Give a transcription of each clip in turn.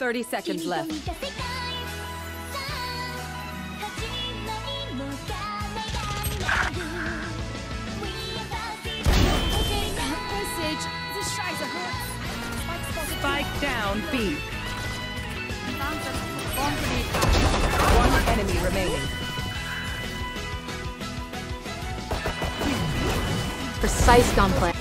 30 seconds left. Spike down B. One enemy remaining. Precise gunplay.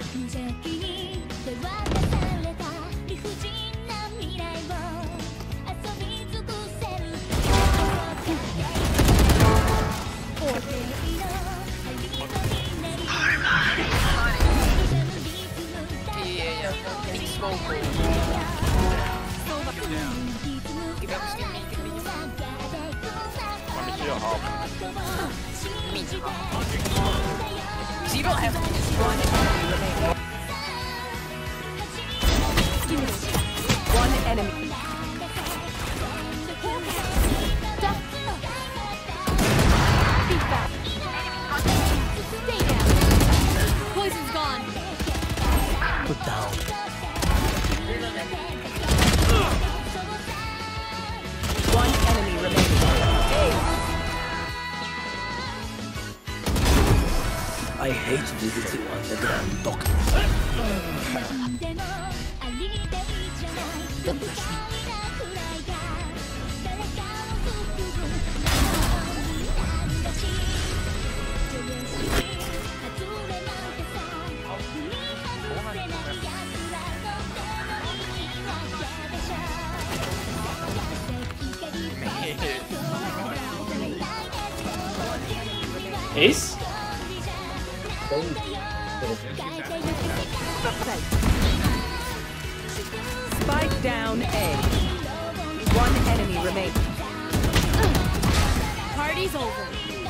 You don't have one enemy. Stay down. Poison's gone. Put down. One enemy remaining. I hate visiting underground doctors. Ace? Spike down A. One enemy remaining. Party's over.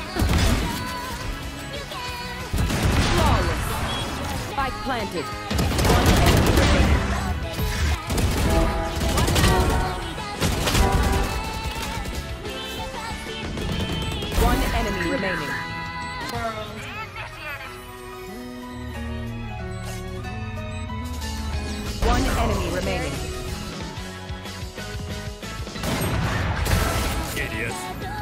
Flawless. Spike planted. One enemy remaining. One enemy remaining. One enemy remaining. Idiot.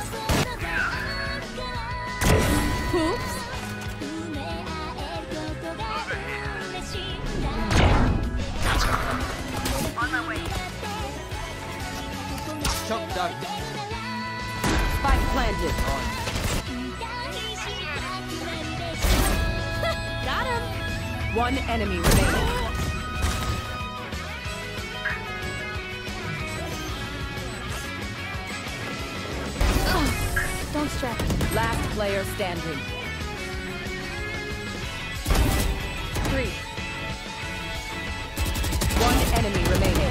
Oops. Shot down. Spike planted. Got him. One enemy remaining. Don't stress. Last player standing. 3. One enemy remaining.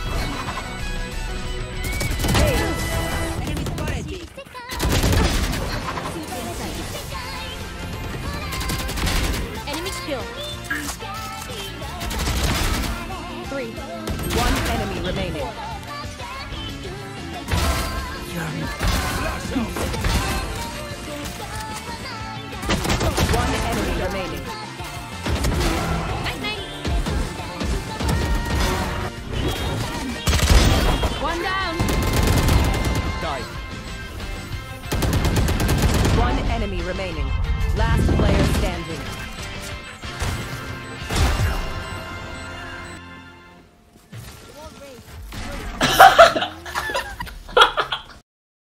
Enemy kill. 3. One enemy remaining. One enemy remaining.